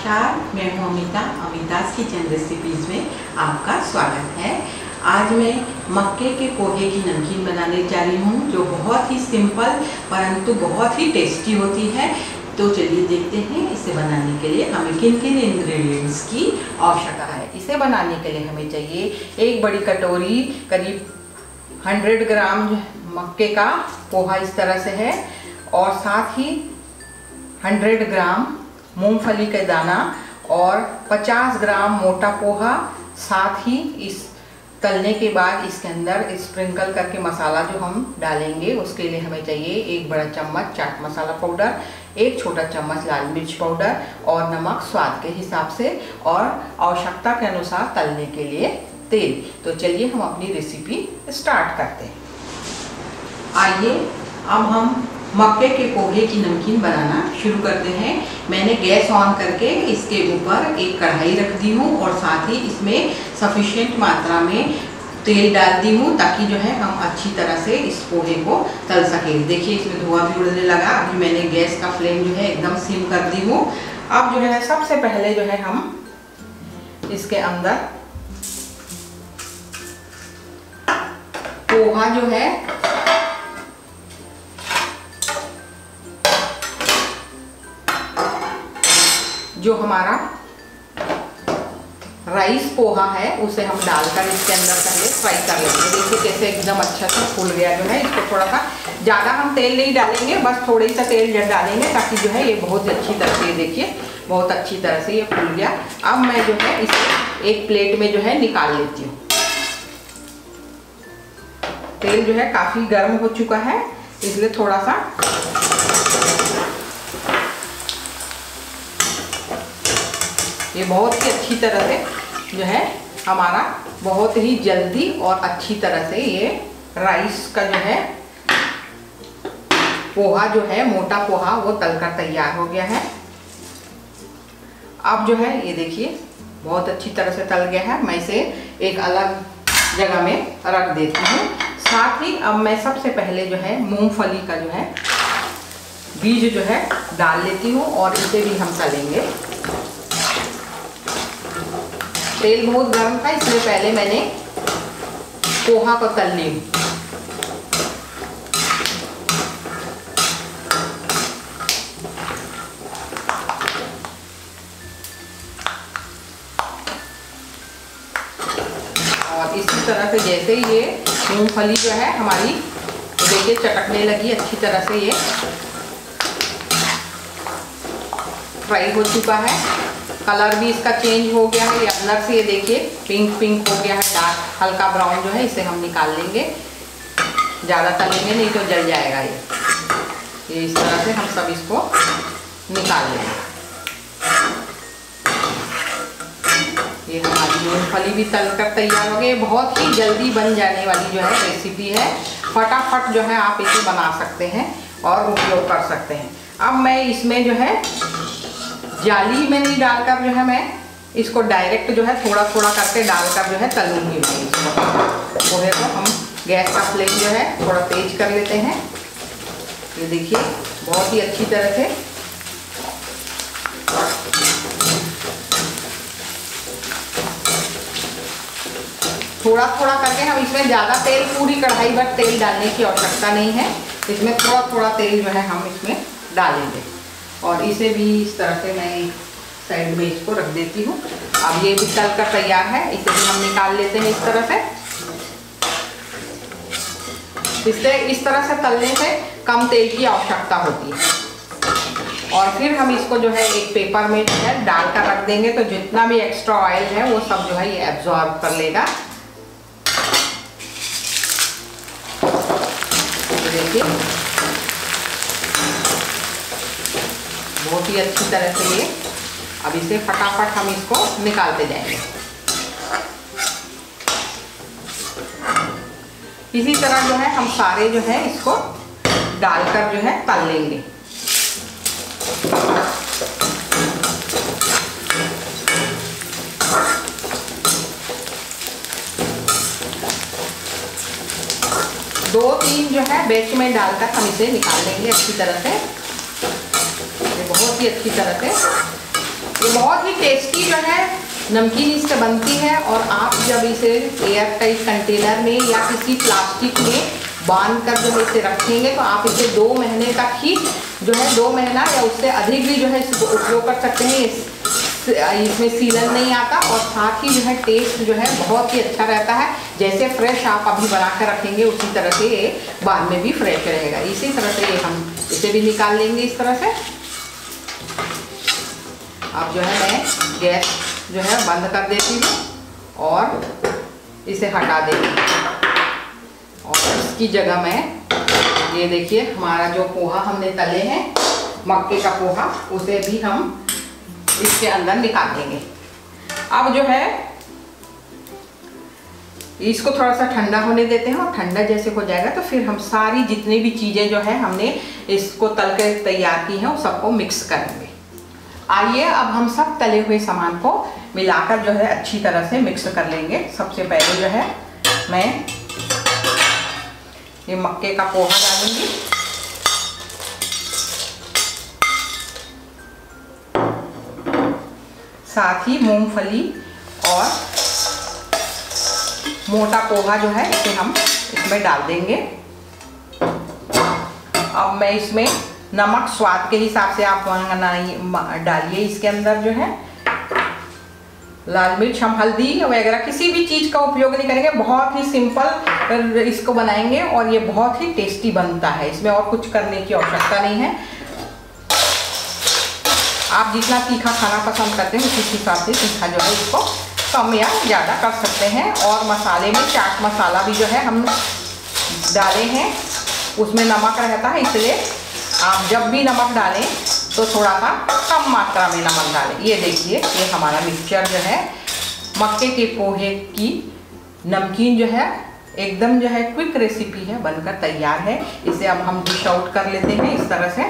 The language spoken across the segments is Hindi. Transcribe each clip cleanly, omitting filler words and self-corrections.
नमस्कार, मैं हूँ अमिता's किचन रेसिपीज़ में आपका स्वागत है। आज मैं मक्के के पोहे की नमकीन बनाने जा रही हूँ, जो बहुत ही सिंपल परंतु बहुत ही टेस्टी होती है। तो चलिए देखते हैं इसे बनाने के लिए हमें किन किन इंग्रेडिएंट्स की आवश्यकता है। इसे बनाने के लिए हमें चाहिए एक बड़ी कटोरी करीब 100 ग्राम मक्के का पोहा इस तरह से है, और साथ ही 100 ग्राम मूंगफली का दाना और 50 ग्राम मोटा पोहा। साथ ही इस तलने के बाद इसके अंदर स्प्रिंकल करके मसाला जो हम डालेंगे उसके लिए हमें चाहिए एक बड़ा चम्मच चाट मसाला पाउडर, एक छोटा चम्मच लाल मिर्च पाउडर और नमक स्वाद के हिसाब से, और आवश्यकता के अनुसार तलने के लिए तेल। तो चलिए हम अपनी रेसिपी स्टार्ट करते हैं। आइए अब हम मक्के के पोहे की नमकीन बनाना शुरू करते हैं। मैंने गैस ऑन करके इसके ऊपर एक कढ़ाई रख दी हूँ और साथ ही इसमें सफिशिएंट मात्रा में तेल डाल दी हूँ, ताकि जो है हम अच्छी तरह से इस पोहे को तल सकें। देखिए इसमें धुआं भी उड़ने लगा। अभी मैंने गैस का फ्लेम जो है एकदम सिम कर दी हूँ। अब जो है सबसे पहले जो है हम इसके अंदर पोहा जो है जो हमारा राइस पोहा है उसे हम डालकर इसके अंदर पहले फ्राई कर लेंगे। देखिए कैसे एकदम अच्छा सा फूल गया जो है। इसको थोड़ा सा ज़्यादा हम तेल नहीं डालेंगे, बस थोड़ी सा तेल डालेंगे ताकि जो है ये बहुत अच्छी तरह से, देखिए बहुत अच्छी तरह से ये फूल गया। अब मैं जो है इसे एक प्लेट में जो है निकाल लेती हूँ। तेल जो है काफ़ी गर्म हो चुका है, इसलिए थोड़ा सा ये बहुत ही अच्छी तरह से जो है हमारा बहुत ही जल्दी और अच्छी तरह से ये राइस का जो है पोहा जो है मोटा पोहा वो तलकर तैयार हो गया है। अब जो है ये देखिए बहुत अच्छी तरह से तल गया है। मैं इसे एक अलग जगह में रख देती हूँ। साथ ही अब मैं सबसे पहले जो है मूंगफली का जो है बीज जो है डाल लेती हूँ और इसे भी हम तलेंगे। तेल बहुत गर्म था, इसलिए पहले मैंने पोहा को तल ली। और इसी तरह से जैसे ये मूंगफली जो है हमारी देखिए चटकने लगी, अच्छी तरह से ये फ्राई हो चुका है। कलर भी इसका चेंज हो गया है, ये अंदर से ये देखिए पिंक पिंक हो गया है, डार्क हल्का ब्राउन जो है। इसे हम निकाल लेंगे, ज़्यादा तलेंगे नहीं तो जल जाएगा ये इस तरह से हम सब इसको निकाल लेंगे। ये हमारी मूंगफली भी तलकर तैयार हो गई। बहुत ही जल्दी बन जाने वाली जो है रेसिपी है, फटाफट जो है आप इसे बना सकते हैं और उपयोग कर सकते हैं। अब मैं इसमें जो है जाली में नहीं डालकर जो है मैं इसको डायरेक्ट जो है थोड़ा थोड़ा करके डालकर जो है तलूंगी। मैं इसको पोहे को हम गैस का फ्लेम जो है थोड़ा तेज कर लेते हैं। ये देखिए बहुत ही अच्छी तरह से थोड़ा थोड़ा करके हम इसमें ज़्यादा तेल, पूरी कढ़ाई भर तेल डालने की आवश्यकता नहीं है। इसमें थोड़ा थोड़ा तेल जो है हम इसमें डालेंगे और इसे भी इस तरह से मैं एक साइड में इसको रख देती हूँ। अब ये भी तल कर तैयार है, इसे भी हम निकाल लेते हैं इस तरह से। इससे इस तरह से तलने से कम तेल की आवश्यकता होती है। और फिर हम इसको जो है एक पेपर में जो है डाल कर रख देंगे, तो जितना भी एक्स्ट्रा ऑयल है वो सब जो है ये एब्जॉर्ब कर लेगा। देखिए बहुत ही अच्छी तरह से ये, अब इसे फटाफट हम इसको निकालते जाएंगे। इसी तरह जो है हम सारे जो है इसको डालकर जो है तल लेंगे। दो तीन जो है बैच में डालकर हम इसे निकाल लेंगे अच्छी तरह से। बहुत ही अच्छी तरह से ये बहुत ही टेस्टी जो है नमकीन इससे बनती है। और आप जब इसे एयर टाइट कंटेनर में या किसी प्लास्टिक में बांध कर जो है इसे रखेंगे तो आप इसे 2 महीने तक ही जो है 2 महीना या उससे अधिक भी जो है इसको उपयोग कर सकते हैं। इसमें सीलन नहीं आता और साथ ही जो है टेस्ट जो है बहुत ही अच्छा रहता है। जैसे फ्रेश आप अभी बना कर रखेंगे उसी तरह से ये बाद में भी फ्रेश रहेगा। इसी तरह से ये हम इसे भी निकाल लेंगे इस तरह से। अब जो है मैं गैस जो है बंद कर देती हूँ और इसे हटा देंगे। और इसकी जगह में ये देखिए हमारा जो पोहा हमने तले हैं मक्के का पोहा, उसे भी हम इसके अंदर निकाल देंगे। अब जो है इसको थोड़ा सा ठंडा होने देते हैं और ठंडा जैसे हो जाएगा तो फिर हम सारी जितनी भी चीज़ें जो है हमने इसको तल के तैयार की हैं वो सबको मिक्स करेंगे। आइए अब हम सब तले हुए सामान को मिलाकर जो है अच्छी तरह से मिक्स कर लेंगे। सबसे पहले जो है मैं ये मक्के का पोहा डालूंगी। साथ ही मूंगफली और मोटा पोहा जो है इसे हम इसमें डाल देंगे। अब मैं इसमें नमक स्वाद के हिसाब से आप डालिए। इसके अंदर जो है लाल मिर्च, हम हल्दी वगैरह किसी भी चीज़ का उपयोग नहीं करेंगे। बहुत ही सिंपल इसको बनाएंगे और ये बहुत ही टेस्टी बनता है। इसमें और कुछ करने की आवश्यकता नहीं है। आप जितना तीखा खाना पसंद करते हैं उसी हिसाब से तीखा जो है इसको कम या ज़्यादा कर सकते हैं। और मसाले में चाट मसाला भी जो है हम डाले हैं, उसमें नमक रहता है, इसलिए आप जब भी नमक डालें तो थोड़ा सा कम मात्रा में नमक डालें। ये देखिए ये हमारा मिक्सचर जो है मक्के के पोहे की नमकीन जो है एकदम जो है क्विक रेसिपी है, बनकर तैयार है। इसे अब हम डिश आउट कर लेते हैं इस तरह से।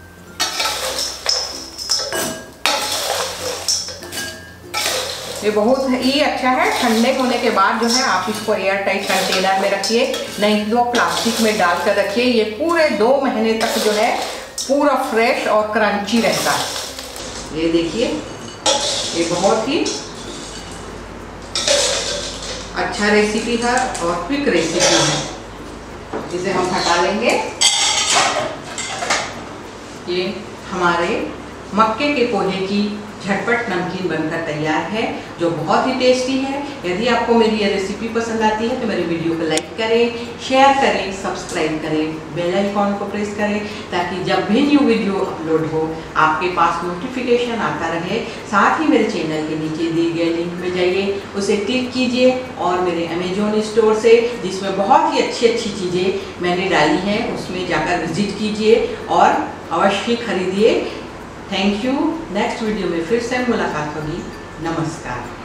ये बहुत ही अच्छा है। ठंडे होने के बाद जो है आप इसको एयर टाइट कंटेनर में रखिए, नहीं तो प्लास्टिक में डाल कर रखिए। ये पूरे 2 महीने तक जो है पूरा फ्रेश और क्रंची रहता है। ये देखिए ये बहुत ही अच्छा रेसिपी है और क्विक रेसिपी है। इसे हम हटा लेंगे। ये हमारे मक्के के पोहे की झटपट नमकीन बनकर तैयार है जो बहुत ही टेस्टी है। यदि आपको मेरी ये रेसिपी पसंद आती है तो मेरी वीडियो को लाइक करें, शेयर करें, सब्सक्राइब करें, बेल आइकॉन को प्रेस करें ताकि जब भी न्यू वीडियो अपलोड हो आपके पास नोटिफिकेशन आता रहे। साथ ही मेरे चैनल के नीचे दिए गए लिंक में जाइए, उसे क्लिक कीजिए और मेरे अमेजोन स्टोर से जिसमें बहुत ही अच्छी अच्छी चीज़ें मैंने डाली हैं उसमें जाकर विजिट कीजिए और अवश्य खरीदिए। Thank you. नेक्स्ट वीडियो में फिर से मुलाकात होगी। नमस्कार।